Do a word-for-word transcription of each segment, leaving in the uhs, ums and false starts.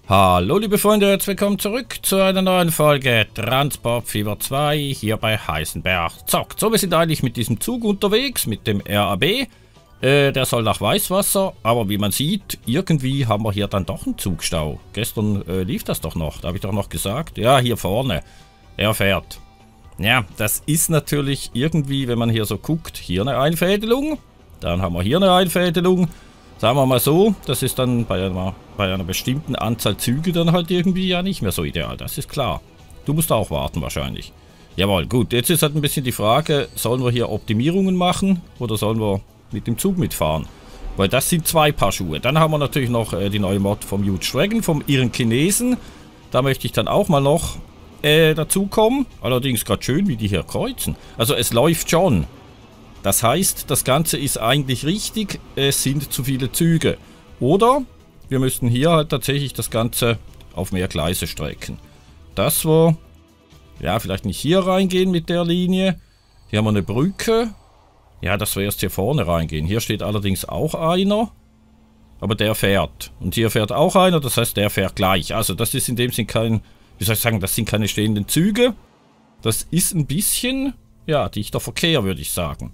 Hallo liebe Freunde, herzlich willkommen zurück zu einer neuen Folge Transport Fever zwei hier bei Heisenberg Zockt. So, wir sind eigentlich mit diesem Zug unterwegs, mit dem R A B. Äh, der soll nach Weißwasser, aber wie man sieht, irgendwie haben wir hier dann doch einen Zugstau. Gestern äh, lief das doch noch, da habe ich doch noch gesagt, ja, hier vorne, er fährt. Ja, das ist natürlich irgendwie, wenn man hier so guckt, hier eine Einfädelung, dann haben wir hier eine Einfädelung. Sagen wir mal so, das ist dann bei einer, bei einer bestimmten Anzahl Züge dann halt irgendwie ja nicht mehr so ideal, das ist klar. Du musst auch warten wahrscheinlich. Jawohl, gut, jetzt ist halt ein bisschen die Frage, sollen wir hier Optimierungen machen oder sollen wir mit dem Zug mitfahren? Weil das sind zwei Paar Schuhe. Dann haben wir natürlich noch äh, die neue Mod vom Huge Dragon, vom Iren Chinesen. Da möchte ich dann auch mal noch äh, dazu kommen. Allerdings gerade schön, wie die hier kreuzen. Also es läuft schon. Das heißt, das Ganze ist eigentlich richtig, es sind zu viele Züge. Oder wir müssten hier halt tatsächlich das Ganze auf mehr Gleise strecken. Das wir, ja, vielleicht nicht hier reingehen mit der Linie. Hier haben wir eine Brücke. Ja, dass wir erst hier vorne reingehen. Hier steht allerdings auch einer. Aber der fährt. Und hier fährt auch einer, das heißt, der fährt gleich. Also das ist in dem Sinn kein, wie soll ich sagen, das sind keine stehenden Züge. Das ist ein bisschen... ja, dichter Verkehr, würde ich sagen.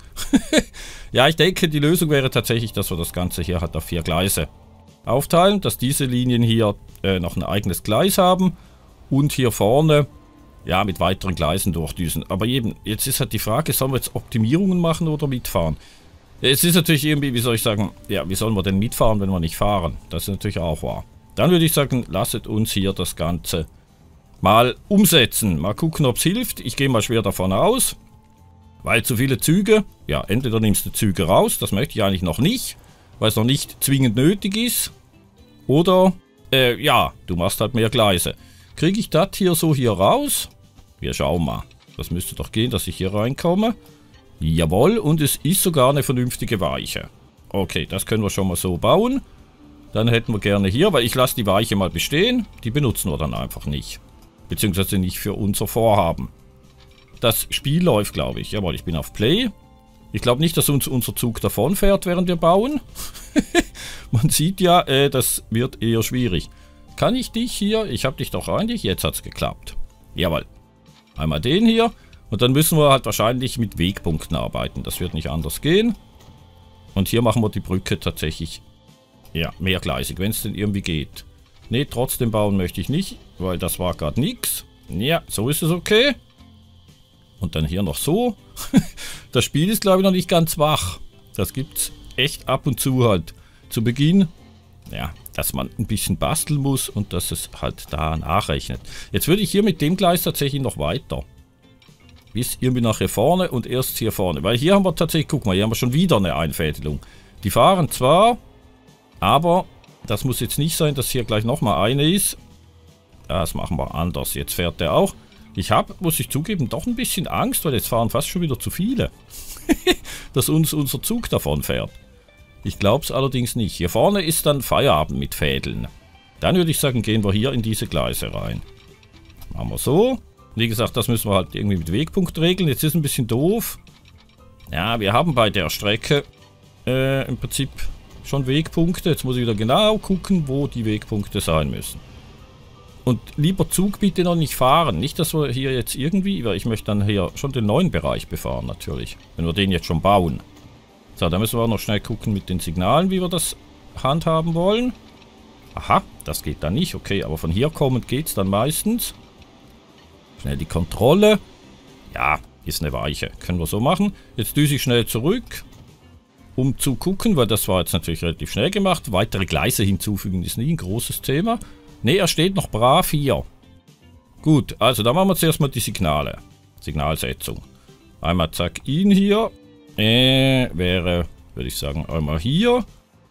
Ja, ich denke, die Lösung wäre tatsächlich, dass wir das Ganze hier halt auf vier Gleise aufteilen, dass diese Linien hier äh, noch ein eigenes Gleis haben und hier vorne, ja, mit weiteren Gleisen durchdüsen. Aber eben, jetzt ist halt die Frage, sollen wir jetzt Optimierungen machen oder mitfahren? Es ist natürlich irgendwie, wie soll ich sagen, ja, wie sollen wir denn mitfahren, wenn wir nicht fahren? Das ist natürlich auch wahr. Dann würde ich sagen, lasst uns hier das Ganze mal umsetzen. Mal gucken, ob es hilft. Ich gehe mal schwer davon aus. Weil zu viele Züge, ja, entweder nimmst du Züge raus, das möchte ich eigentlich noch nicht, weil es noch nicht zwingend nötig ist. Oder, äh, ja, du machst halt mehr Gleise. Kriege ich das hier so hier raus? Wir schauen mal. Das müsste doch gehen, dass ich hier reinkomme. Jawohl, und es ist sogar eine vernünftige Weiche. Okay, das können wir schon mal so bauen. Dann hätten wir gerne hier, weil ich lasse die Weiche mal bestehen. Die benutzen wir dann einfach nicht. Beziehungsweise nicht für unser Vorhaben. Das Spiel läuft, glaube ich. Jawohl, ich bin auf Play. Ich glaube nicht, dass uns unser Zug davon fährt, während wir bauen. Man sieht ja, äh, das wird eher schwierig. Kann ich dich hier? Ich habe dich doch eigentlich. Jetzt hat es geklappt. Jawohl. Einmal den hier. Und dann müssen wir halt wahrscheinlich mit Wegpunkten arbeiten. Das wird nicht anders gehen. Und hier machen wir die Brücke tatsächlich, ja, mehrgleisig, wenn es denn irgendwie geht. Ne, trotzdem bauen möchte ich nicht, weil das war gerade nichts. Ja, so ist es okay. Und dann hier noch so. Das Spiel ist, glaube ich, noch nicht ganz wach. Das gibt es echt ab und zu halt. Zu Beginn, ja, dass man ein bisschen basteln muss und dass es halt da nachrechnet. Jetzt würde ich hier mit dem Gleis tatsächlich noch weiter. Bis irgendwie nachher vorne und erst hier vorne. Weil hier haben wir tatsächlich, guck mal, hier haben wir schon wieder eine Einfädelung. Die fahren zwar, aber das muss jetzt nicht sein, dass hier gleich nochmal eine ist. Das machen wir anders. Jetzt fährt der auch. Ich habe, muss ich zugeben, doch ein bisschen Angst, weil jetzt fahren fast schon wieder zu viele. Dass uns unser Zug davon fährt. Ich glaube es allerdings nicht. Hier vorne ist dann Feierabend mit Fädeln. Dann würde ich sagen, gehen wir hier in diese Gleise rein. Machen wir so. Wie gesagt, das müssen wir halt irgendwie mit Wegpunkt regeln. Jetzt ist ein bisschen doof. Ja, wir haben bei der Strecke äh, im Prinzip schon Wegpunkte. Jetzt muss ich wieder genau gucken, wo die Wegpunkte sein müssen. Und lieber Zug bitte noch nicht fahren. Nicht, dass wir hier jetzt irgendwie... weil ich möchte dann hier schon den neuen Bereich befahren natürlich. Wenn wir den jetzt schon bauen. So, da müssen wir auch noch schnell gucken mit den Signalen, wie wir das handhaben wollen. Aha, das geht dann nicht. Okay, aber von hier kommend geht es dann meistens. Schnell die Kontrolle. Ja, ist eine Weiche. Können wir so machen. Jetzt düse ich schnell zurück. Um zu gucken, weil das war jetzt natürlich relativ schnell gemacht. Weitere Gleise hinzufügen ist nie ein großes Thema. Ne, er steht noch brav hier. Gut, also da machen wir zuerst mal die Signale. Signalsetzung. Einmal zack, ihn hier. Äh, wäre, würde ich sagen, einmal hier.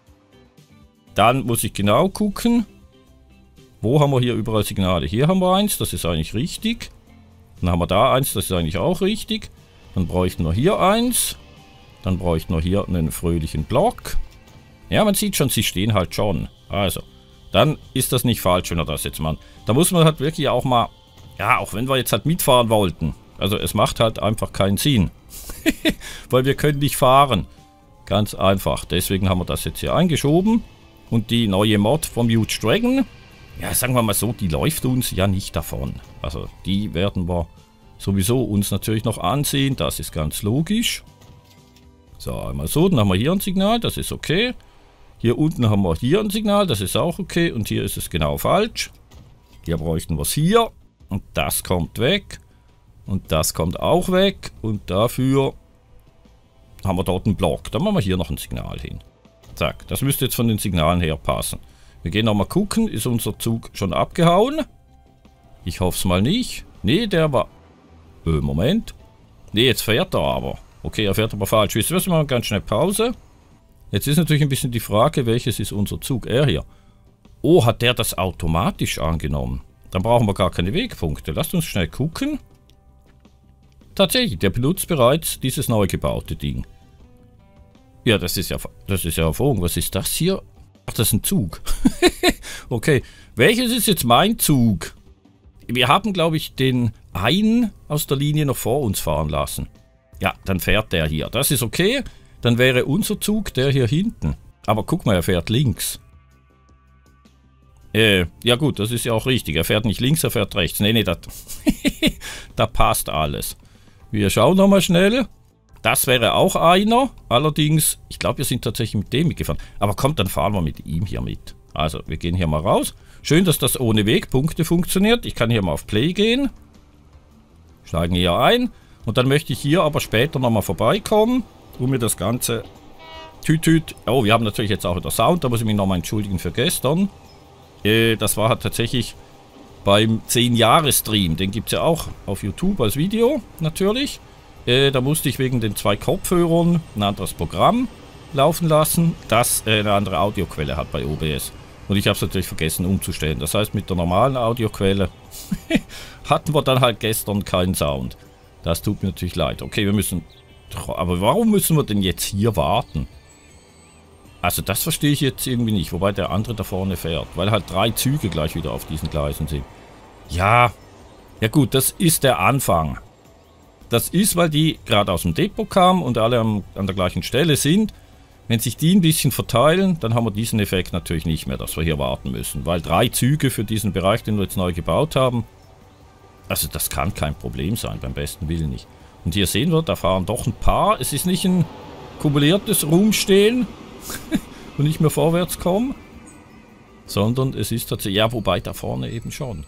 Dann muss ich genau gucken. Wo haben wir hier überall Signale? Hier haben wir eins, das ist eigentlich richtig. Dann haben wir da eins, das ist eigentlich auch richtig. Dann bräuchten wir hier eins. Dann bräuchten wir hier einen fröhlichen Block. Ja, man sieht schon, sie stehen halt schon. Also. Dann ist das nicht falsch, wenn er das jetzt macht. Da muss man halt wirklich auch mal, ja, auch wenn wir jetzt halt mitfahren wollten. Also es macht halt einfach keinen Sinn. Weil wir können nicht fahren. Ganz einfach. Deswegen haben wir das jetzt hier eingeschoben. Und die neue Mod vom Huge Dragon, ja, sagen wir mal so, die läuft uns ja nicht davon. Also die werden wir sowieso uns natürlich noch ansehen, das ist ganz logisch. So, einmal so, dann haben wir hier ein Signal, das ist okay. Hier unten haben wir hier ein Signal, das ist auch okay. Und hier ist es genau falsch. Hier bräuchten wir es hier. Und das kommt weg. Und das kommt auch weg. Und dafür haben wir dort einen Block. Dann machen wir hier noch ein Signal hin. Zack, das müsste jetzt von den Signalen her passen. Wir gehen nochmal gucken, ist unser Zug schon abgehauen? Ich hoffe es mal nicht. Nee, der war... Äh, Moment. Nee, jetzt fährt er aber. Okay, er fährt aber falsch. Wisst ihr was, wir machen ganz schnell Pause. Jetzt ist natürlich ein bisschen die Frage, welches ist unser Zug? Er hier. Oh, hat der das automatisch angenommen? Dann brauchen wir gar keine Wegpunkte. Lasst uns schnell gucken. Tatsächlich, der benutzt bereits dieses neu gebaute Ding. Ja, das ist ja, das ist ja hervorragend. Was ist das hier? Ach, das ist ein Zug. Okay, welches ist jetzt mein Zug? Wir haben, glaube ich, den einen aus der Linie noch vor uns fahren lassen. Ja, dann fährt der hier. Das ist okay. Dann wäre unser Zug der hier hinten. Aber guck mal, er fährt links. Äh, ja gut, das ist ja auch richtig. Er fährt nicht links, er fährt rechts. Nee, nee, das da passt alles. Wir schauen nochmal schnell. Das wäre auch einer. Allerdings, ich glaube, wir sind tatsächlich mit dem mitgefahren. Aber kommt, dann fahren wir mit ihm hier mit. Also, wir gehen hier mal raus. Schön, dass das ohne Wegpunkte funktioniert. Ich kann hier mal auf Play gehen. Steigen hier ein. Und dann möchte ich hier aber später nochmal vorbeikommen, um mir das Ganze... Tütüt. Oh, wir haben natürlich jetzt auch wieder Sound. Da muss ich mich nochmal entschuldigen für gestern. Äh, das war halt tatsächlich beim zehn-Jahres-Stream. Den gibt es ja auch auf YouTube als Video, natürlich. Äh, da musste ich wegen den zwei Kopfhörern ein anderes Programm laufen lassen, das äh, eine andere Audioquelle hat bei O B S. Und ich habe es natürlich vergessen umzustellen. Das heißt, mit der normalen Audioquelle hatten wir dann halt gestern keinen Sound. Das tut mir natürlich leid. Okay, wir müssen... Aber warum müssen wir denn jetzt hier warten? Also das verstehe ich jetzt irgendwie nicht. Wobei der andere da vorne fährt. Weil halt drei Züge gleich wieder auf diesen Gleisen sind. Ja, ja gut, das ist der Anfang. Das ist, weil die gerade aus dem Depot kamen und alle am, an der gleichen Stelle sind. Wenn sich die ein bisschen verteilen, dann haben wir diesen Effekt natürlich nicht mehr, dass wir hier warten müssen. Weil drei Züge für diesen Bereich, den wir jetzt neu gebaut haben, also das kann kein Problem sein, beim besten Willen nicht. Und hier sehen wir, da fahren doch ein paar. Es ist nicht ein kumuliertes Rumstehen und nicht mehr vorwärts kommen, sondern es ist tatsächlich, ja, wobei da vorne eben schon.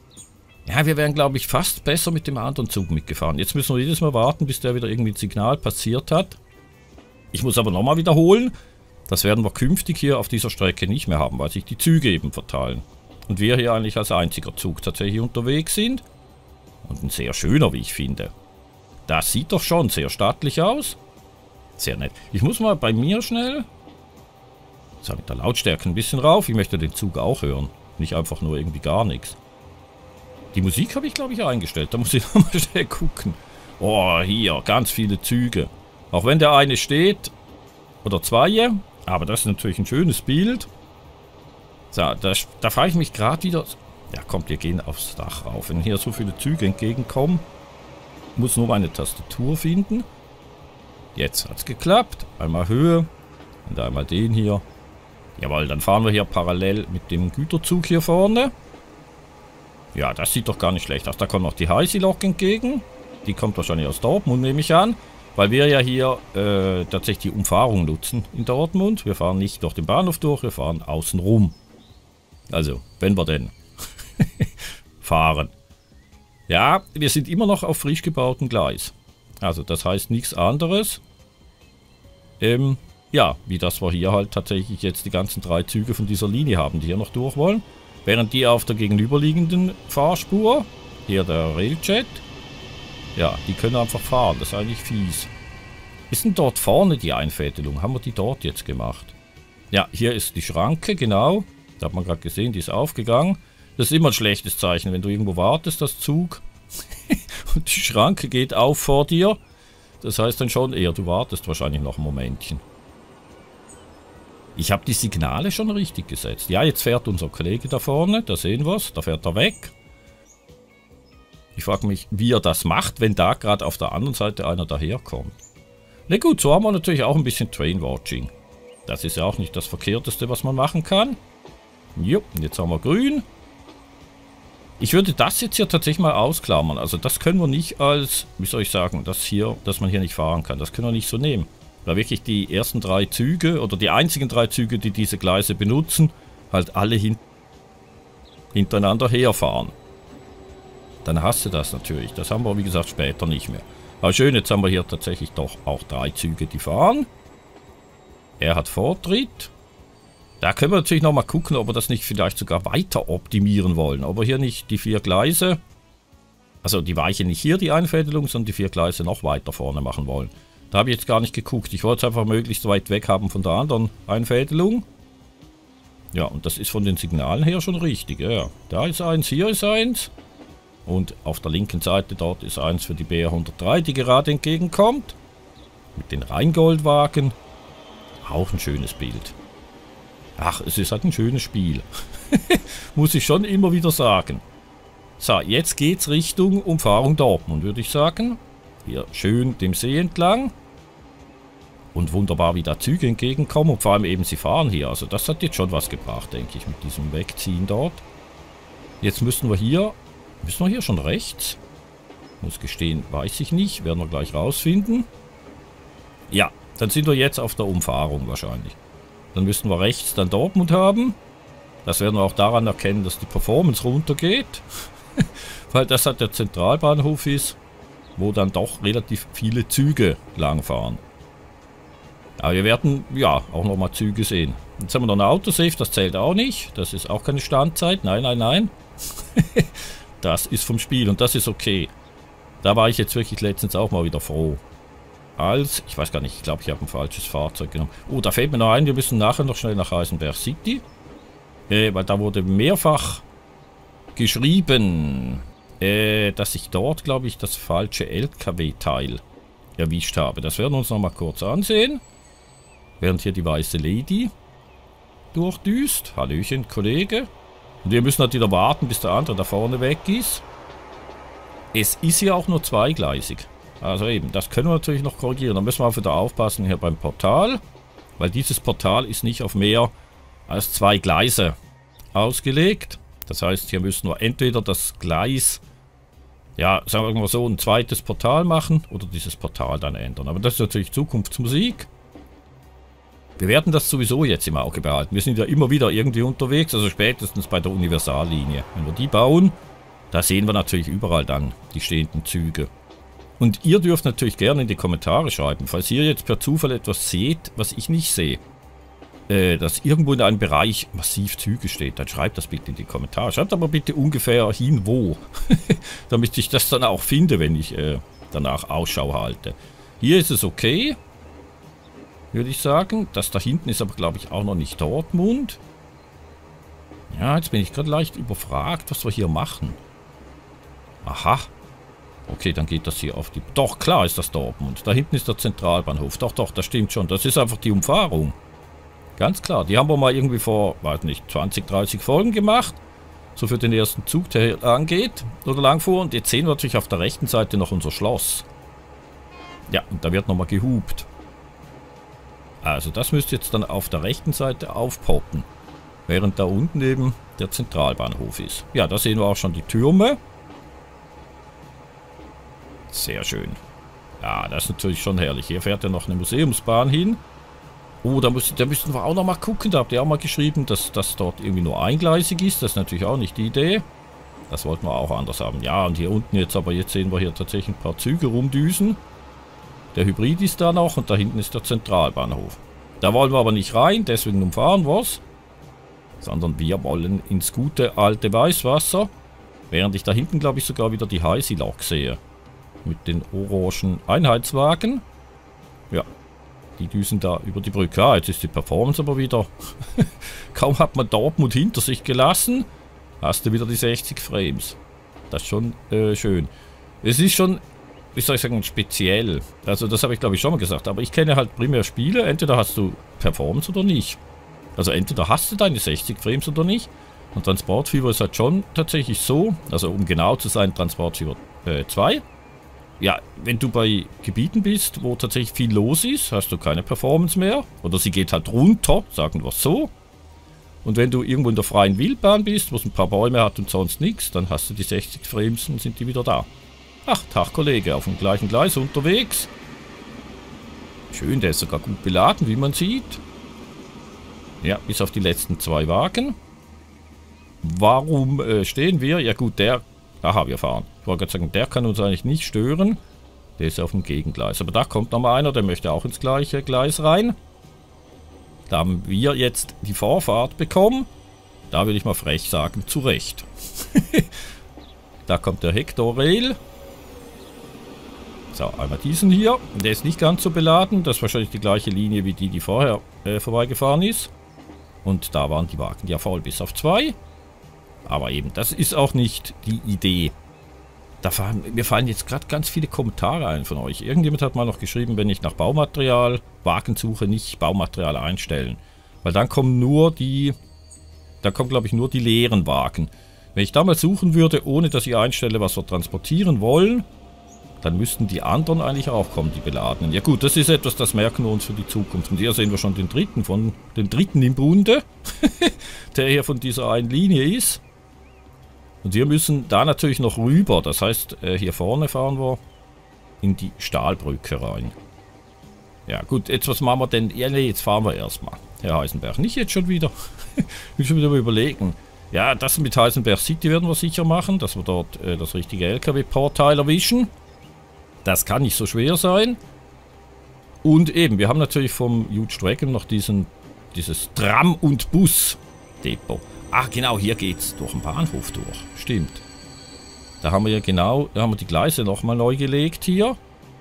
Ja, wir wären, glaube ich, fast besser mit dem anderen Zug mitgefahren. Jetzt müssen wir jedes Mal warten, bis der wieder irgendwie ein Signal passiert hat. Ich muss aber nochmal wiederholen, das werden wir künftig hier auf dieser Strecke nicht mehr haben, weil sich die Züge eben verteilen. Und wir hier eigentlich als einziger Zug tatsächlich unterwegs sind. Und ein sehr schöner, wie ich finde. Das sieht doch schon sehr stattlich aus. Sehr nett. Ich muss mal bei mir schnell... So, mit der Lautstärke ein bisschen rauf. Ich möchte den Zug auch hören. Nicht einfach nur irgendwie gar nichts. Die Musik habe ich, glaube ich, eingestellt. Da muss ich mal schnell gucken. Oh, hier, ganz viele Züge. Auch wenn der eine steht. Oder zwei. Aber das ist natürlich ein schönes Bild. So, da, da frage ich mich gerade wieder... Ja, kommt, wir gehen aufs Dach rauf. Wenn hier so viele Züge entgegenkommen, muss nur meine Tastatur finden. Jetzt hat es geklappt. Einmal Höhe und einmal den hier. Jawohl, dann fahren wir hier parallel mit dem Güterzug hier vorne. Ja, das sieht doch gar nicht schlecht aus. Da kommt noch die Heißi-Lok entgegen. Die kommt wahrscheinlich aus Dortmund, nehme ich an. Weil wir ja hier äh, tatsächlich die Umfahrung nutzen in Dortmund. Wir fahren nicht durch den Bahnhof durch, wir fahren außen rum. Also, wenn wir denn fahren. Ja, wir sind immer noch auf frisch gebautem Gleis. Also das heißt nichts anderes. Ähm, ja, wie das wir hier halt tatsächlich jetzt die ganzen drei Züge von dieser Linie haben, die hier noch durch wollen. Während die auf der gegenüberliegenden Fahrspur, hier der Railjet, ja, die können einfach fahren. Das ist eigentlich fies. Ist denn dort vorne die Einfädelung? Haben wir die dort jetzt gemacht? Ja, hier ist die Schranke, genau. Da hat man gerade gesehen, die ist aufgegangen. Das ist immer ein schlechtes Zeichen, wenn du irgendwo wartest, das Zug, und die Schranke geht auf vor dir. Das heißt dann schon eher, du wartest wahrscheinlich noch ein Momentchen. Ich habe die Signale schon richtig gesetzt. Ja, jetzt fährt unser Kollege da vorne, da sehen wir es, da fährt er weg. Ich frage mich, wie er das macht, wenn da gerade auf der anderen Seite einer daherkommt. Na gut, so haben wir natürlich auch ein bisschen Train-Watching. Das ist ja auch nicht das Verkehrteste, was man machen kann. Jo, jetzt haben wir grün. Ich würde das jetzt hier tatsächlich mal ausklammern. Also das können wir nicht als, wie soll ich sagen, das hier, dass man hier nicht fahren kann. Das können wir nicht so nehmen. Weil wirklich die ersten drei Züge oder die einzigen drei Züge, die diese Gleise benutzen, halt alle hin hintereinander herfahren. Dann hast du das natürlich. Das haben wir, wie gesagt, später nicht mehr. Aber schön, jetzt haben wir hier tatsächlich doch auch drei Züge, die fahren. Er hat Vortritt. Da können wir natürlich nochmal gucken, ob wir das nicht vielleicht sogar weiter optimieren wollen. Ob wir hier nicht die vier Gleise, also die Weiche nicht hier, die Einfädelung, sondern die vier Gleise noch weiter vorne machen wollen. Da habe ich jetzt gar nicht geguckt. Ich wollte es einfach möglichst weit weg haben von der anderen Einfädelung. Ja, und das ist von den Signalen her schon richtig. Ja, da ist eins, hier ist eins. Und auf der linken Seite dort ist eins für die B R hundertdrei, die gerade entgegenkommt. Mit den Rheingoldwagen. Auch ein schönes Bild. Ach, es ist halt ein schönes Spiel. Muss ich schon immer wieder sagen. So, jetzt geht's Richtung Umfahrung Dortmund, würde ich sagen. Hier schön dem See entlang. Und wunderbar, wie da Züge entgegenkommen. Und vor allem eben, sie fahren hier. Also das hat jetzt schon was gebracht, denke ich, mit diesem Wegziehen dort. Jetzt müssen wir hier... Müssen wir hier schon rechts? Muss gestehen, weiß ich nicht. Werden wir gleich rausfinden. Ja, dann sind wir jetzt auf der Umfahrung wahrscheinlich. Dann müssen wir rechts dann Dortmund haben. Das werden wir auch daran erkennen, dass die Performance runtergeht. Weil das halt der Zentralbahnhof ist, wo dann doch relativ viele Züge langfahren. Aber wir werden, ja, auch nochmal Züge sehen. Jetzt haben wir noch eine Autosave, das zählt auch nicht. Das ist auch keine Standzeit. Nein, nein, nein. Das ist vom Spiel und das ist okay. Da war ich jetzt wirklich letztens auch mal wieder froh. Als, ich weiß gar nicht, ich glaube, ich habe ein falsches Fahrzeug genommen. Oh, da fällt mir noch ein, wir müssen nachher noch schnell nach Eisenberg City. Äh, weil da wurde mehrfach geschrieben, äh, dass ich dort, glaube ich, das falsche L K W-Teil erwischt habe. Das werden wir uns noch mal kurz ansehen. Während hier die weiße Lady durchdüst. Hallöchen, Kollege. Und wir müssen halt wieder warten, bis der andere da vorne weg ist. Es ist hier auch nur zweigleisig. Also eben, das können wir natürlich noch korrigieren. Da müssen wir auch wieder aufpassen hier beim Portal. Weil dieses Portal ist nicht auf mehr als zwei Gleise ausgelegt. Das heißt, hier müssen wir entweder das Gleis, ja, sagen wir mal so, ein zweites Portal machen oder dieses Portal dann ändern. Aber das ist natürlich Zukunftsmusik. Wir werden das sowieso jetzt im Auge behalten. Wir sind ja immer wieder irgendwie unterwegs, also spätestens bei der Universallinie. Wenn wir die bauen, da sehen wir natürlich überall dann die stehenden Züge. Und ihr dürft natürlich gerne in die Kommentare schreiben, falls ihr jetzt per Zufall etwas seht, was ich nicht sehe. Äh, dass irgendwo in einem Bereich massiv Züge steht, dann schreibt das bitte in die Kommentare. Schreibt aber bitte ungefähr hin, wo. Damit ich das dann auch finde, wenn ich äh, danach Ausschau halte. Hier ist es okay, würde ich sagen. Das da hinten ist aber, glaube ich, auch noch nicht Dortmund. Ja, jetzt bin ich gerade leicht überfragt, was wir hier machen. Aha. Okay, dann geht das hier auf die... Doch, klar ist das Dortmund. Da hinten ist der Zentralbahnhof. Doch, doch, das stimmt schon. Das ist einfach die Umfahrung. Ganz klar. Die haben wir mal irgendwie vor, weiß nicht, zwanzig, dreißig Folgen gemacht. So für den ersten Zug, der hier angeht oder langfuhr. Und jetzt sehen wir natürlich auf der rechten Seite noch unser Schloss. Ja, und da wird nochmal gehupt. Also das müsste jetzt dann auf der rechten Seite aufpoppen. Während da unten eben der Zentralbahnhof ist. Ja, da sehen wir auch schon die Türme. Sehr schön. Ja, das ist natürlich schon herrlich. Hier fährt ja noch eine Museumsbahn hin. Oh, da, muss, da müssten wir auch noch mal gucken. Da habt ihr auch mal geschrieben, dass das dort irgendwie nur eingleisig ist. Das ist natürlich auch nicht die Idee. Das wollten wir auch anders haben. Ja, und hier unten jetzt, aber jetzt sehen wir hier tatsächlich ein paar Züge rumdüsen. Der Hybrid ist da noch und da hinten ist der Zentralbahnhof. Da wollen wir aber nicht rein, deswegen umfahren wir es. Sondern wir wollen ins gute alte Weißwasser. Während ich da hinten, glaube ich, sogar wieder die Heisi-Lok sehe. Mit den orangen Einheitswagen. Ja, die düsen da über die Brücke. Ah, jetzt ist die Performance aber wieder... Kaum hat man Dortmund hinter sich gelassen, hast du wieder die sechzig Frames. Das ist schon äh, schön. Es ist schon, wie soll ich sagen, speziell. Also das habe ich glaube ich schon mal gesagt. Aber ich kenne halt primär Spiele. Entweder hast du Performance oder nicht. Also entweder hast du deine sechzig Frames oder nicht. Und Transport Fever ist halt schon tatsächlich so. Also um genau zu sein, Transport Fever äh, zwei. Ja, wenn du bei Gebieten bist, wo tatsächlich viel los ist, hast du keine Performance mehr. Oder sie geht halt runter, sagen wir es so. Und wenn du irgendwo in der freien Wildbahn bist, wo es ein paar Bäume hat und sonst nichts, dann hast du die sechzig Frames und sind die wieder da. Ach, Tag Kollege, auf dem gleichen Gleis unterwegs. Schön, der ist sogar gut beladen, wie man sieht. Ja, bis auf die letzten zwei Wagen. Warum äh, stehen wir? Ja gut, der... Aha, wir fahren. Ich wollte gerade sagen, der kann uns eigentlich nicht stören. Der ist auf dem Gegengleis. Aber da kommt nochmal einer, der möchte auch ins gleiche Gleis rein. Da haben wir jetzt die Vorfahrt bekommen. Da würde ich mal frech sagen, zu Recht. Da kommt der Hector Rail. So, einmal diesen hier. Der ist nicht ganz so beladen. Das ist wahrscheinlich die gleiche Linie wie die, die vorher äh, vorbeigefahren ist. Und da waren die Wagen ja voll bis auf zwei. Aber eben, das ist auch nicht die Idee. Da fallen, mir fallen jetzt gerade ganz viele Kommentare ein von euch. Irgendjemand hat mal noch geschrieben, wenn ich nach Baumaterial Wagen suche, nicht Baumaterial einstellen. Weil dann kommen nur die, da kommen glaube ich nur die leeren Wagen. Wenn ich da mal suchen würde, ohne dass ich einstelle, was wir transportieren wollen, dann müssten die anderen eigentlich auch kommen, die beladenen. Ja gut, das ist etwas, das merken wir uns für die Zukunft. Und hier sehen wir schon den dritten von den dritten im Bunde, der hier von dieser einen Linie ist. Und wir müssen da natürlich noch rüber. Das heißt, hier vorne fahren wir in die Stahlbrücke rein. Ja gut, jetzt was machen wir denn? Ja, nee, jetzt fahren wir erstmal. Herr Heisenberg, nicht jetzt schon wieder. Ich will schon wieder mal überlegen. Ja, das mit Heisenberg City werden wir sicher machen, dass wir dort äh, das richtige L K W-Portal erwischen. Das kann nicht so schwer sein. Und eben, wir haben natürlich vom Huge Dragon noch diesen, dieses Tram- und Bus-Depot. Ach genau, hier geht's durch den Bahnhof durch. Stimmt. Da haben wir ja genau, da haben wir die Gleise nochmal neu gelegt hier.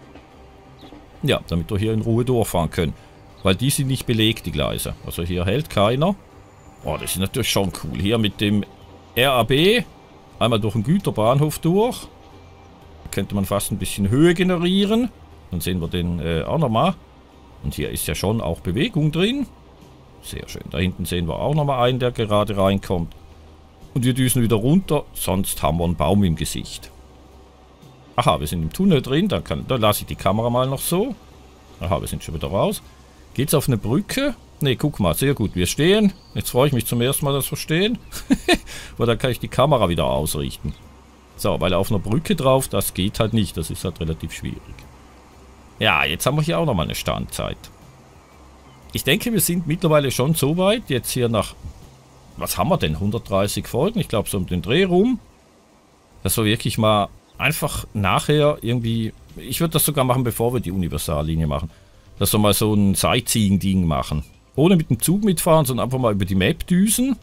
Ja, damit wir hier in Ruhe durchfahren können. Weil die sind nicht belegt, die Gleise. Also hier hält keiner. Oh, das ist natürlich schon cool. Hier mit dem R A B einmal durch den Güterbahnhof durch. Da könnte man fast ein bisschen Höhe generieren. Dann sehen wir den äh, auch nochmal. Und hier ist ja schon auch Bewegung drin. Sehr schön. Da hinten sehen wir auch nochmal einen, der gerade reinkommt. Und wir düsen wieder runter, sonst haben wir einen Baum im Gesicht. Aha, wir sind im Tunnel drin. Da, kann, da lasse ich die Kamera mal noch so. Aha, wir sind schon wieder raus. Geht's auf eine Brücke? Ne, guck mal, sehr gut. Wir stehen. Jetzt freue ich mich zum ersten Mal, dass wir stehen. Weil dann kann ich die Kamera wieder ausrichten. So, weil auf einer Brücke drauf, das geht halt nicht. Das ist halt relativ schwierig. Ja, jetzt haben wir hier auch nochmal eine Standzeit. Ich denke, wir sind mittlerweile schon so weit, jetzt hier nach, was haben wir denn, hundertdreißig Folgen, ich glaube so um den Dreh rum, dass wir wirklich mal einfach nachher irgendwie, ich würde das sogar machen, bevor wir die Universallinie machen, dass wir mal so ein Sightseeing-Ding machen. Ohne mit dem Zug mitfahren, sondern einfach mal über die Map düsen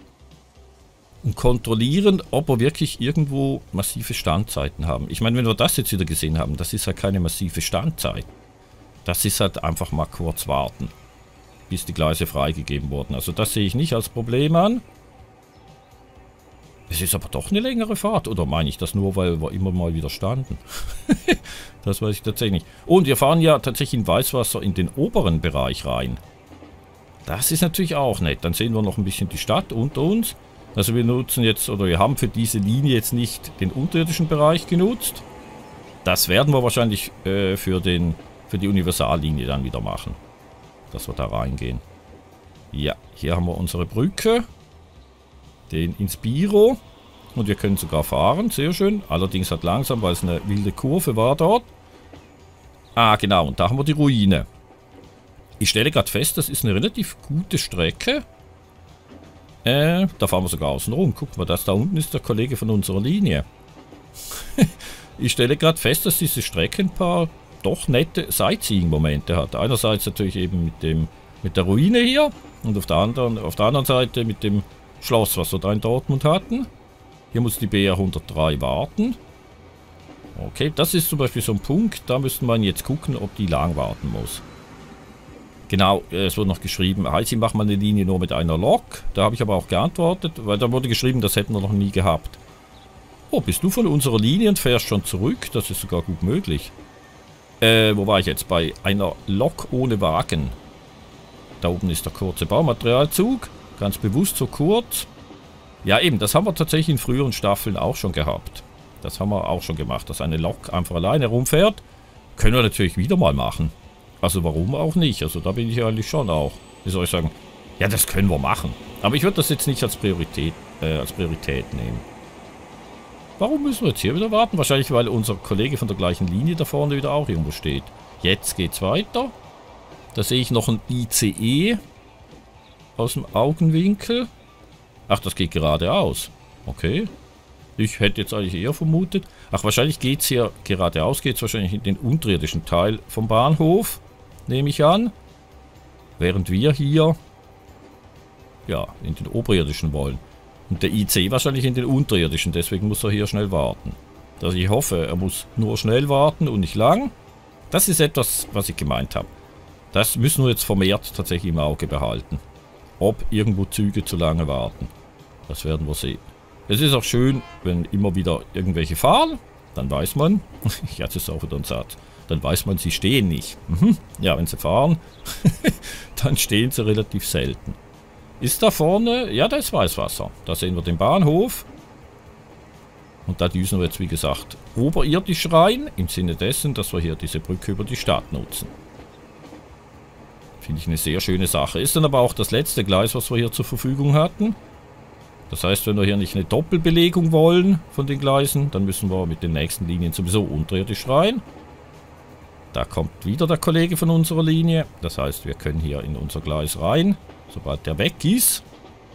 und kontrollieren, ob wir wirklich irgendwo massive Standzeiten haben. Ich meine, wenn wir das jetzt wieder gesehen haben, das ist halt keine massive Standzeit. Das ist halt einfach mal kurz warten, bis die Gleise freigegeben wurden. Also das sehe ich nicht als Problem an. Es ist aber doch eine längere Fahrt. Oder meine ich das nur, weil wir immer mal wieder standen? Das weiß ich tatsächlich nicht. Und wir fahren ja tatsächlich in Weißwasser in den oberen Bereich rein. Das ist natürlich auch nett. Dann sehen wir noch ein bisschen die Stadt unter uns. Also wir nutzen jetzt, oder wir haben für diese Linie jetzt nicht den unterirdischen Bereich genutzt. Das werden wir wahrscheinlich äh, für, den, für die Universallinie dann wieder machen. Dass wir da reingehen. Ja, hier haben wir unsere Brücke. Den Inspiro. Und wir können sogar fahren. Sehr schön. Allerdings halt langsam, weil es eine wilde Kurve war dort. Ah, genau. Und da haben wir die Ruine. Ich stelle gerade fest, das ist eine relativ gute Strecke. Äh, da fahren wir sogar außen rum. Guck mal, das da unten ist der Kollege von unserer Linie. Ich stelle gerade fest, dass diese Strecke ein paar doch nette Sightseeing-Momente hat. Einerseits natürlich eben mit dem mit der Ruine hier und auf der anderen, auf der anderen Seite mit dem Schloss, was wir da in Dortmund hatten. Hier muss die B R hundertdrei warten. Okay, das ist zum Beispiel so ein Punkt, da müsste man jetzt gucken, ob die lang warten muss. Genau, es wurde noch geschrieben, Heisi, mach mal eine Linie nur mit einer Lok. Da habe ich aber auch geantwortet, weil da wurde geschrieben, das hätten wir noch nie gehabt. Oh, bist du von unserer Linie und fährst schon zurück? Das ist sogar gut möglich. Äh, wo war ich jetzt? Bei einer Lok ohne Wagen. Da oben ist der kurze Baumaterialzug. Ganz bewusst so kurz. Ja eben, das haben wir tatsächlich in früheren Staffeln auch schon gehabt. Das haben wir auch schon gemacht, dass eine Lok einfach alleine rumfährt. Können wir natürlich wieder mal machen. Also warum auch nicht? Also da bin ich eigentlich schon auch, wie soll ich sagen, Ja, das können wir machen. Aber ich würde das jetzt nicht als Priorität, äh, als Priorität nehmen. Warum müssen wir jetzt hier wieder warten? Wahrscheinlich, weil unser Kollege von der gleichen Linie da vorne wieder auch irgendwo steht. Jetzt geht's weiter. Da sehe ich noch ein I C E aus dem Augenwinkel. Ach, das geht geradeaus. Okay. Ich hätte jetzt eigentlich eher vermutet. Ach, wahrscheinlich geht es hier geradeaus. Geht es wahrscheinlich in den unterirdischen Teil vom Bahnhof. Nehme ich an. Während wir hier ja, in den oberirdischen wollen. Und der I C wahrscheinlich in den unterirdischen. Deswegen muss er hier schnell warten. Also ich hoffe, er muss nur schnell warten und nicht lang. Das ist etwas, was ich gemeint habe. Das müssen wir jetzt vermehrt tatsächlich im Auge behalten. Ob irgendwo Züge zu lange warten. Das werden wir sehen. Es ist auch schön, wenn immer wieder irgendwelche fahren. Dann weiß man, ja, das ist auch wieder ein Satz, dann weiß man, sie stehen nicht. Mhm. Ja, wenn sie fahren, dann stehen sie relativ selten. Ist da vorne, ja, da ist Weißwasser. Da sehen wir den Bahnhof. Und da düsen wir jetzt, wie gesagt, oberirdisch rein, im Sinne dessen, dass wir hier diese Brücke über die Stadt nutzen. Finde ich eine sehr schöne Sache. Ist dann aber auch das letzte Gleis, was wir hier zur Verfügung hatten. Das heißt, wenn wir hier nicht eine Doppelbelegung wollen von den Gleisen, dann müssen wir mit den nächsten Linien sowieso unterirdisch rein. Da kommt wieder der Kollege von unserer Linie. Das heißt, wir können hier in unser Gleis rein, sobald der weg ist.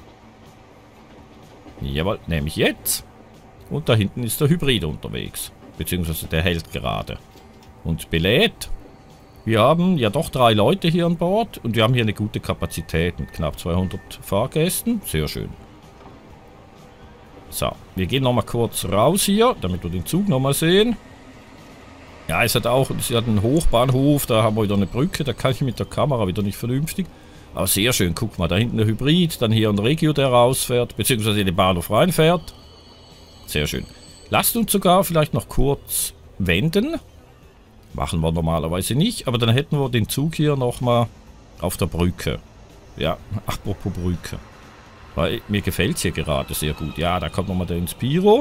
Jawohl, nehme ich jetzt. Und da hinten ist der Hybrid unterwegs. Beziehungsweise der hält gerade. Und belädt. Wir haben ja doch drei Leute hier an Bord. Und wir haben hier eine gute Kapazität mit knapp zweihundert Fahrgästen. Sehr schön. So, wir gehen nochmal kurz raus hier, damit wir den Zug nochmal sehen. Ja, es hat auch es hat einen Hochbahnhof, da haben wir wieder eine Brücke, da kann ich mit der Kamera wieder nicht vernünftig. Aber sehr schön, guck mal, da hinten der Hybrid, dann hier ein Regio, der rausfährt, beziehungsweise in den Bahnhof reinfährt. Sehr schön. Lasst uns sogar vielleicht noch kurz wenden. Machen wir normalerweise nicht, aber dann hätten wir den Zug hier nochmal auf der Brücke. Ja, apropos Brücke. Weil mir gefällt es hier gerade sehr gut. Ja, da kommt nochmal der Inspiro.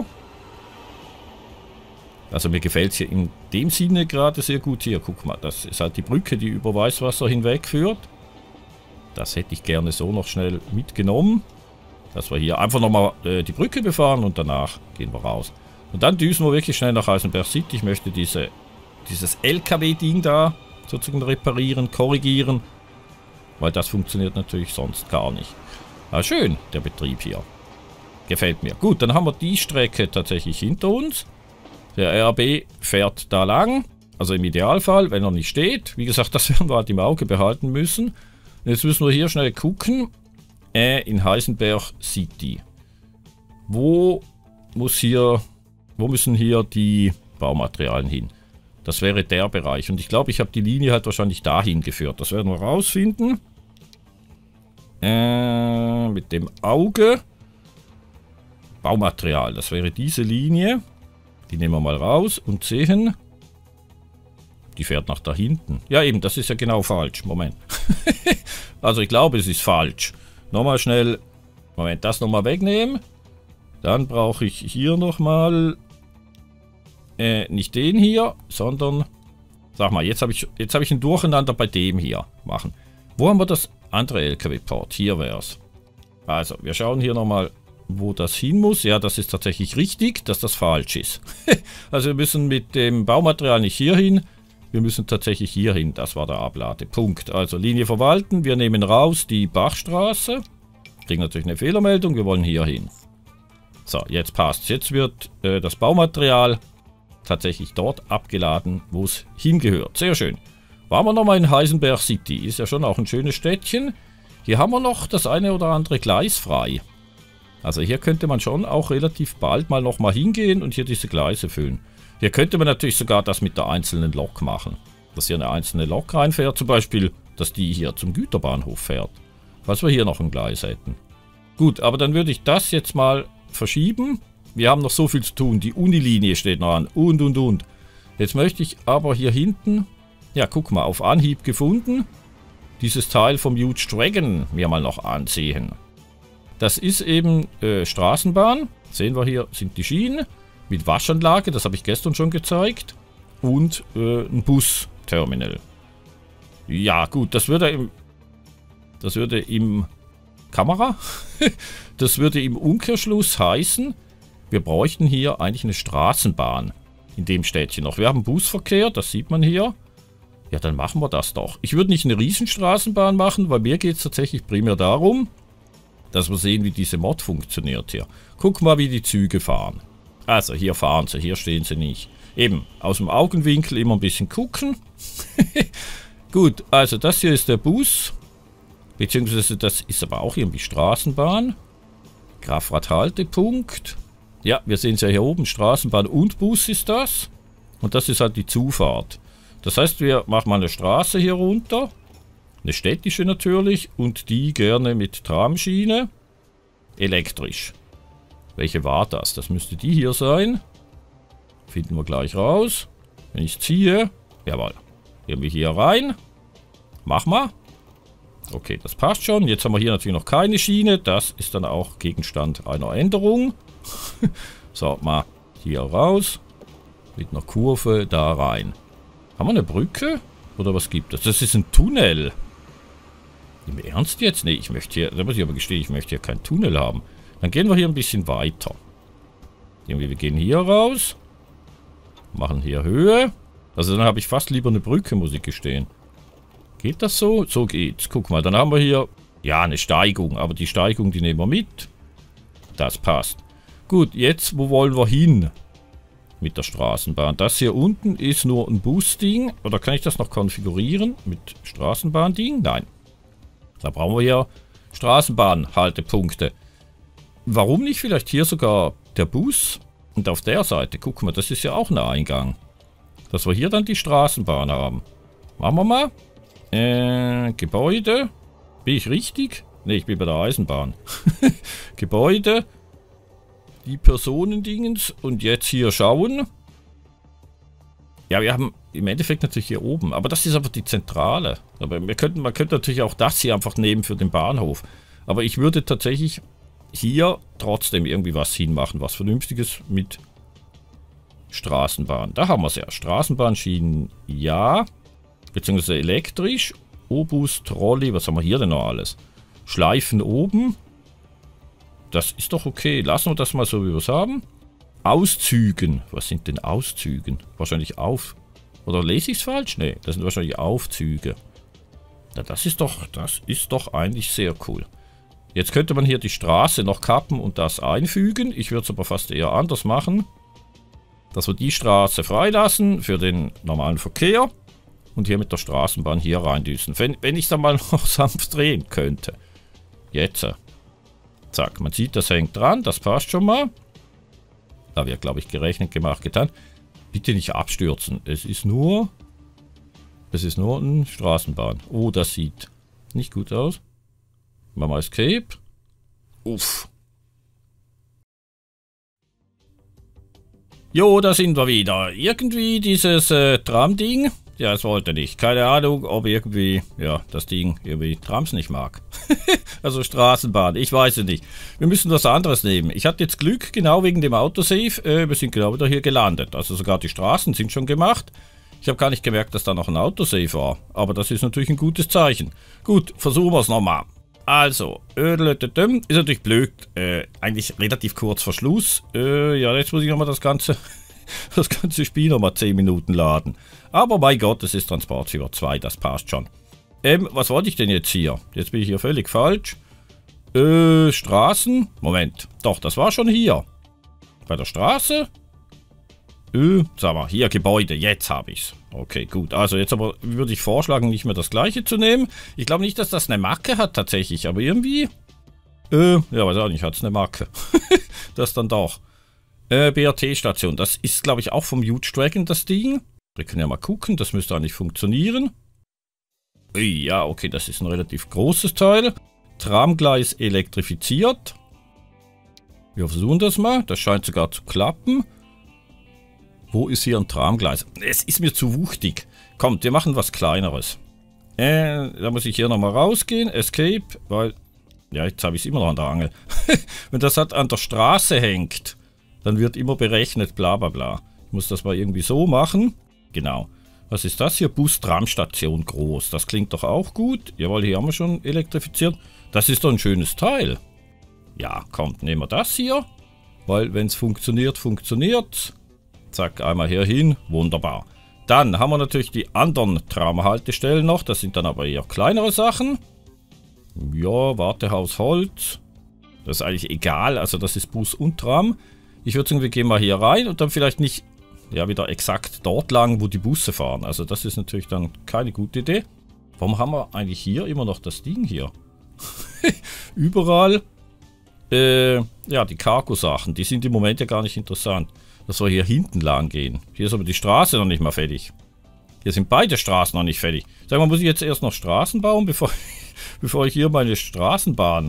Also mir gefällt es hier in dem Sinne gerade sehr gut hier. Guck mal, das ist halt die Brücke, die über Weißwasser hinweg führt. Das hätte ich gerne so noch schnell mitgenommen. Dass wir hier einfach nochmal äh, die Brücke befahren und danach gehen wir raus. Und dann düsen wir wirklich schnell nach Heisenberg City. Ich möchte diese, dieses L K W-Ding da sozusagen reparieren, korrigieren. Weil das funktioniert natürlich sonst gar nicht. Ah, schön, der Betrieb hier. Gefällt mir. Gut, dann haben wir die Strecke tatsächlich hinter uns. Der R B fährt da lang. Also im Idealfall, wenn er nicht steht. Wie gesagt, das werden wir halt im Auge behalten müssen. Und jetzt müssen wir hier schnell gucken. Äh, in Heisenberg City. Wo muss hier, wo müssen hier die Baumaterialien hin? Das wäre der Bereich. Und ich glaube, ich habe die Linie halt wahrscheinlich dahin geführt. Das werden wir rausfinden. Äh, mit dem Auge. Baumaterial, das wäre diese Linie. Die nehmen wir mal raus und sehen. Die fährt nach da hinten. Ja eben, das ist ja genau falsch. Moment. Also ich glaube, es ist falsch. Nochmal schnell. Moment, das nochmal wegnehmen. Dann brauche ich hier nochmal. Äh, nicht den hier, sondern. Sag mal, jetzt habe ich, jetzt habe ich ein Durcheinander bei dem hier machen. Wo haben wir das andere L K W-Port? Hier wäre es. Also, wir schauen hier nochmal, wo das hin muss. Ja, das ist tatsächlich richtig, dass das falsch ist. Also wir müssen mit dem Baumaterial nicht hier hin. Wir müssen tatsächlich hier hin. Das war der Abladepunkt. Also Linie verwalten. Wir nehmen raus die Bachstraße. Kriegen natürlich eine Fehlermeldung. Wir wollen hier hin. So, jetzt passt. Jetzt wird äh, das Baumaterial tatsächlich dort abgeladen, wo es hingehört. Sehr schön. Waren wir nochmal in Heisenberg City. Ist ja schon auch ein schönes Städtchen. Hier haben wir noch das eine oder andere Gleis frei. Also hier könnte man schon auch relativ bald mal nochmal hingehen und hier diese Gleise füllen. Hier könnte man natürlich sogar das mit der einzelnen Lok machen. Dass hier eine einzelne Lok reinfährt. Zum Beispiel, dass die hier zum Güterbahnhof fährt. Falls wir hier noch ein Gleis hätten. Gut, aber dann würde ich das jetzt mal verschieben. Wir haben noch so viel zu tun. Die Unilinie steht noch an. Und, und, und. Jetzt möchte ich aber hier hinten... Ja, guck mal, auf Anhieb gefunden. Dieses Teil vom Huge Dragon mir mal noch ansehen. Das ist eben äh, Straßenbahn. Sehen wir hier, sind die Schienen. Mit Waschanlage, das habe ich gestern schon gezeigt. Und äh, ein Busterminal. Ja, gut, das würde im, das würde im Kamera. Das würde im Umkehrschluss heißen, wir bräuchten hier eigentlich eine Straßenbahn in dem Städtchen noch. Wir haben Busverkehr, das sieht man hier. Ja, dann machen wir das doch. Ich würde nicht eine Riesenstraßenbahn machen, weil mir geht es tatsächlich primär darum, dass wir sehen, wie diese Mod funktioniert hier. Guck mal, wie die Züge fahren. Also, hier fahren sie, hier stehen sie nicht. Eben, aus dem Augenwinkel immer ein bisschen gucken. Gut, also das hier ist der Bus. Beziehungsweise das ist aber auch irgendwie Straßenbahn. Grafrath-Haltepunkt. Ja, wir sehen es ja hier oben, Straßenbahn und Bus ist das. Und das ist halt die Zufahrt. Das heißt, wir machen mal eine Straße hier runter. Eine städtische natürlich. Und die gerne mit Tramschiene. Elektrisch. Welche war das? Das müsste die hier sein. Finden wir gleich raus. Wenn ich es ziehe. Jawohl. Irgendwie hier rein. Mach mal. Okay, das passt schon. Jetzt haben wir hier natürlich noch keine Schiene. Das ist dann auch Gegenstand einer Änderung. So, mal hier raus. Mit einer Kurve da rein. Haben wir eine Brücke? Oder was gibt es? Das ist ein Tunnel. Im Ernst jetzt? Nee, ich möchte hier, da muss ich aber gestehen, ich möchte hier keinen Tunnel haben. Dann gehen wir hier ein bisschen weiter. Irgendwie, wir gehen hier raus. Machen hier Höhe. Also dann habe ich fast lieber eine Brücke, muss ich gestehen. Geht das so? So geht's. Guck mal, dann haben wir hier, ja, eine Steigung. Aber die Steigung, die nehmen wir mit. Das passt. Gut, jetzt, wo wollen wir hin? Mit der Straßenbahn. Das hier unten ist nur ein Busding. Oder kann ich das noch konfigurieren? Mit Straßenbahnding? Nein. Da brauchen wir hier Straßenbahnhaltepunkte. Warum nicht vielleicht hier sogar der Bus? Und auf der Seite, guck mal, das ist ja auch ein Eingang. Dass wir hier dann die Straßenbahn haben. Machen wir mal. Äh, Gebäude. Bin ich richtig? Ne, ich bin bei der Eisenbahn. Gebäude. Die Personendingens. Und jetzt hier schauen. Ja, wir haben im Endeffekt natürlich hier oben. Aber das ist einfach die Zentrale. Aber wir könnten, man könnte natürlich auch das hier einfach nehmen für den Bahnhof. Aber ich würde tatsächlich hier trotzdem irgendwie was hinmachen. Was Vernünftiges mit Straßenbahn. Da haben wir es ja. Straßenbahnschienen, ja. Beziehungsweise elektrisch. Obus, Trolley. Was haben wir hier denn noch alles? Schleifen oben. Das ist doch okay. Lassen wir das mal so, wie wir es haben. Auszügen. Was sind denn Auszügen? Wahrscheinlich auf... Oder lese ich es falsch? Ne, das sind wahrscheinlich Aufzüge. Ja, das ist doch... Das ist doch eigentlich sehr cool. Jetzt könnte man hier die Straße noch kappen und das einfügen. Ich würde es aber fast eher anders machen. Dass wir die Straße freilassen für den normalen Verkehr. Und hier mit der Straßenbahn hier reindüsen. Wenn, wenn ich es dann mal noch sanft drehen könnte. Jetzt. Zack, man sieht, das hängt dran. Das passt schon mal. Da wird, glaube ich, gerechnet, gemacht, getan. Bitte nicht abstürzen. Es ist nur... Es ist nur eine Straßenbahn. Oh, das sieht nicht gut aus. Machen wir Escape. Uff. Jo, da sind wir wieder. Irgendwie dieses äh, Tram-Ding. Ja, es wollte nicht. Keine Ahnung, ob irgendwie, ja, das Ding irgendwie Trams nicht mag. Also Straßenbahn, ich weiß es nicht. Wir müssen was anderes nehmen. Ich hatte jetzt Glück, genau wegen dem Autosave. Äh, wir sind genau wieder hier gelandet. Also sogar die Straßen sind schon gemacht. Ich habe gar nicht gemerkt, dass da noch ein Autosave war. Aber das ist natürlich ein gutes Zeichen. Gut, versuchen wir es nochmal. Also, ist natürlich blöd. Äh, eigentlich relativ kurz vor Schluss. Äh, ja, jetzt muss ich nochmal das ganze... Das ganze Spiel nochmal zehn Minuten laden. Aber mein Gott, es ist Transportfieber zwei, das passt schon. Ähm, was wollte ich denn jetzt hier? Jetzt bin ich hier völlig falsch. Äh, Straßen? Moment. Doch, das war schon hier. Bei der Straße? Äh, sag mal, hier Gebäude. Jetzt habe ich's. Okay, gut. Also jetzt aber würde ich vorschlagen, nicht mehr das gleiche zu nehmen. Ich glaube nicht, dass das eine Macke hat tatsächlich, aber irgendwie... Äh, ja, weiß auch nicht, hat es eine Macke. Das dann doch. Äh, B R T-Station. Das ist, glaube ich, auch vom Huge Dragon, das Ding. Wir können ja mal gucken. Das müsste eigentlich funktionieren. Ui, ja, okay, das ist ein relativ großes Teil. Tramgleis elektrifiziert. Wir versuchen das mal. Das scheint sogar zu klappen. Wo ist hier ein Tramgleis? Es ist mir zu wuchtig. Kommt, wir machen was Kleineres. Äh, da muss ich hier nochmal rausgehen. Escape, weil... Ja, jetzt habe ich es immer noch an der Angel. Wenn das halt an der Straße hängt... Dann wird immer berechnet, bla bla bla. Ich muss das mal irgendwie so machen. Genau. Was ist das hier? Bus-Tram-Station groß. Das klingt doch auch gut. Jawohl, hier haben wir schon elektrifiziert. Das ist doch ein schönes Teil. Ja, kommt, nehmen wir das hier. Weil wenn es funktioniert, funktioniert. Zack, einmal hier hin. Wunderbar. Dann haben wir natürlich die anderen Tramhaltestellen noch. Das sind dann aber eher kleinere Sachen. Ja, Wartehaus Holz. Das ist eigentlich egal. Also das ist Bus und Tram. Ich würde sagen, wir gehen mal hier rein und dann vielleicht nicht ja, wieder exakt dort lang, wo die Busse fahren. Also das ist natürlich dann keine gute Idee. Warum haben wir eigentlich hier immer noch das Ding hier? Überall. Äh, ja, die Cargo-Sachen. Die sind im Moment ja gar nicht interessant. Dass wir hier hinten lang gehen. Hier ist aber die Straße noch nicht mal fertig. Hier sind beide Straßen noch nicht fertig. Sag mal, muss ich jetzt erst noch Straßen bauen, bevor, bevor ich hier meine Straßenbahn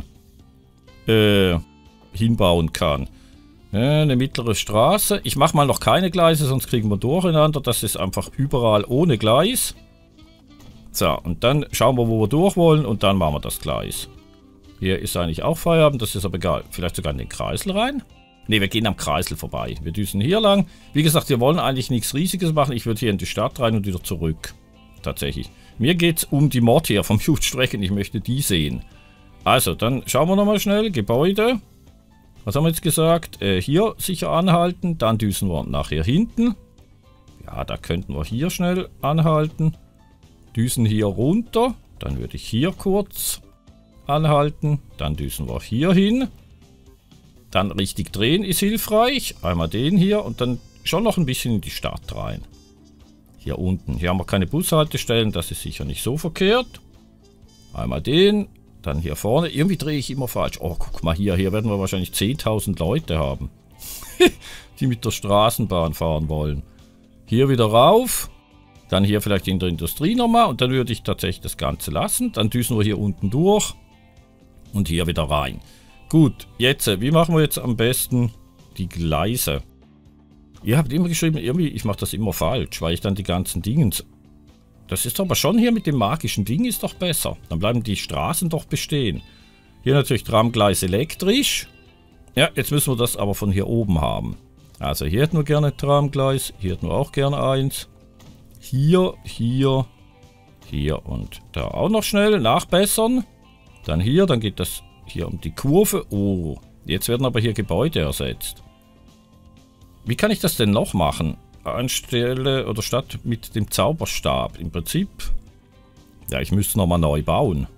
äh, hinbauen kann? Ja, eine mittlere Straße. Ich mache mal noch keine Gleise, sonst kriegen wir durcheinander. Das ist einfach überall ohne Gleis. So, und dann schauen wir, wo wir durch wollen und dann machen wir das Gleis. Hier ist eigentlich auch Feierabend, das ist aber egal. Vielleicht sogar in den Kreisel rein? Ne, wir gehen am Kreisel vorbei. Wir düsen hier lang. Wie gesagt, wir wollen eigentlich nichts Riesiges machen. Ich würde hier in die Stadt rein und wieder zurück. Tatsächlich. Mir geht es um die Mod hier vom Jutstrecken. Ich möchte die sehen. Also, dann schauen wir nochmal schnell. Gebäude. Was haben wir jetzt gesagt? Äh, hier sicher anhalten. Dann düsen wir nachher hinten. Ja, da könnten wir hier schnell anhalten. Düsen hier runter. Dann würde ich hier kurz anhalten. Dann düsen wir hier hin. Dann richtig drehen ist hilfreich. Einmal den hier und dann schon noch ein bisschen in die Stadt rein. Hier unten. Hier haben wir keine Bushaltestellen. Das ist sicher nicht so verkehrt. Einmal den. Dann hier vorne. Irgendwie drehe ich immer falsch. Oh, guck mal hier. Hier werden wir wahrscheinlich zehntausend Leute haben. Die mit der Straßenbahn fahren wollen. Hier wieder rauf. Dann hier vielleicht in der Industrie nochmal. Und dann würde ich tatsächlich das Ganze lassen. Dann düsen wir hier unten durch. Und hier wieder rein. Gut, jetzt, wie machen wir jetzt am besten die Gleise? Ihr habt immer geschrieben, irgendwie, ich mache das immer falsch, weil ich dann die ganzen Dingens... Das ist aber schon hier mit dem magischen Ding ist doch besser. Dann bleiben die Straßen doch bestehen. Hier natürlich Tramgleis elektrisch. Ja, jetzt müssen wir das aber von hier oben haben. Also hier hätten wir gerne Tramgleis, hier hätten wir auch gerne eins. Hier, hier, hier und da auch noch schnell nachbessern. Dann hier, dann geht das... Hier um die Kurve. Oh, jetzt werden aber hier Gebäude ersetzt. Wie kann ich das denn noch machen? Anstelle oder statt mit dem Zauberstab. Im Prinzip. Ja, ich müsste nochmal neu bauen.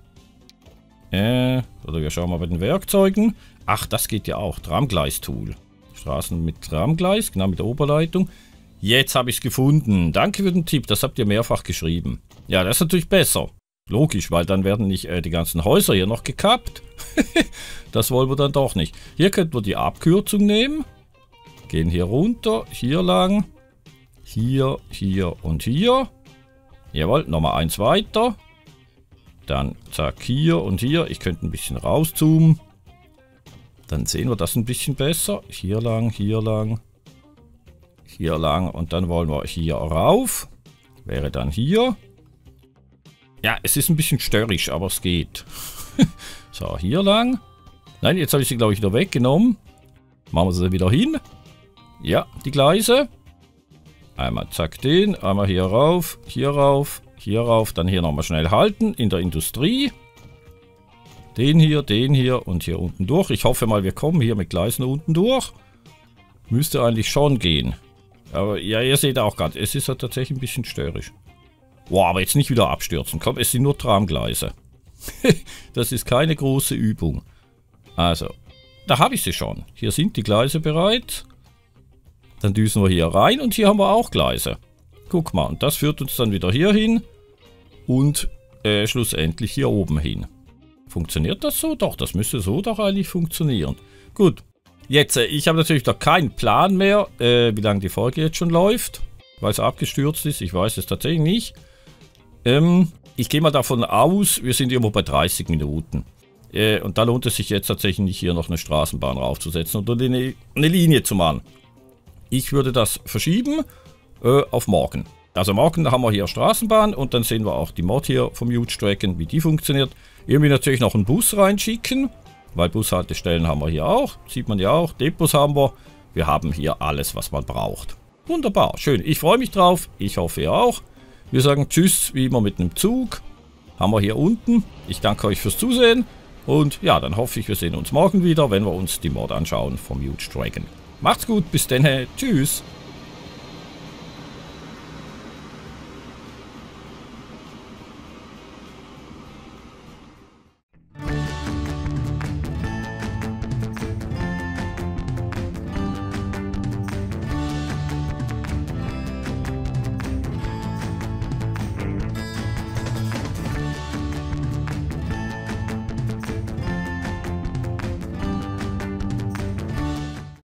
Äh, oder wir schauen mal bei den Werkzeugen. Ach, das geht ja auch. Tramgleis-Tool. Straßen mit Tramgleis, genau mit der Oberleitung. Jetzt habe ich es gefunden. Danke für den Tipp, das habt ihr mehrfach geschrieben. Ja, das ist natürlich besser. Logisch, weil dann werden nicht äh, die ganzen Häuser hier noch gekappt. Das wollen wir dann doch nicht. Hier könnten wir die Abkürzung nehmen. Gehen hier runter, hier lang. Hier, hier und hier. Jawohl, nochmal eins weiter. Dann zack, hier und hier. Ich könnte ein bisschen rauszoomen. Dann sehen wir das ein bisschen besser. Hier lang, hier lang. Hier lang und dann wollen wir hier rauf. Wäre dann hier. Ja, es ist ein bisschen störrisch, aber es geht. So, hier lang. Nein, jetzt habe ich sie, glaube ich, wieder weggenommen. Machen wir sie wieder hin. Ja, die Gleise. Einmal zack den, einmal hier rauf, hier rauf, hier rauf. Dann hier nochmal schnell halten in der Industrie. Den hier, den hier und hier unten durch. Ich hoffe mal, wir kommen hier mit Gleisen unten durch. Müsste eigentlich schon gehen. Aber ja, ihr seht auch gerade, es ist ja tatsächlich ein bisschen störrisch. Wow, aber jetzt nicht wieder abstürzen. Komm, es sind nur Tramgleise. Das ist keine große Übung. Also, da habe ich sie schon. Hier sind die Gleise bereit. Dann düsen wir hier rein und hier haben wir auch Gleise. Guck mal, und das führt uns dann wieder hier hin. Und äh, schlussendlich hier oben hin. Funktioniert das so? Doch, das müsste so doch eigentlich funktionieren. Gut, jetzt, äh, ich habe natürlich noch keinen Plan mehr, äh, wie lange die Folge jetzt schon läuft. Weil es abgestürzt ist, ich weiß es tatsächlich nicht. Ähm, ich gehe mal davon aus, wir sind irgendwo bei dreißig Minuten. Äh, und da lohnt es sich jetzt tatsächlich nicht, hier noch eine Straßenbahn raufzusetzen oder eine, eine Linie zu machen. Ich würde das verschieben äh, auf morgen. Also morgen haben wir hier Straßenbahn und dann sehen wir auch die Mod hier vom Jutstrecken, wie die funktioniert. Irgendwie natürlich noch einen Bus reinschicken, weil Bushaltestellen haben wir hier auch. Sieht man ja auch, Depots haben wir. Wir haben hier alles, was man braucht. Wunderbar, schön. Ich freue mich drauf. Ich hoffe, ihr auch. Wir sagen Tschüss, wie immer mit einem Zug. Haben wir hier unten. Ich danke euch fürs Zusehen. Und ja, dann hoffe ich, wir sehen uns morgen wieder, wenn wir uns die Mod anschauen vom Huge Dragon. Macht's gut, bis dann, tschüss.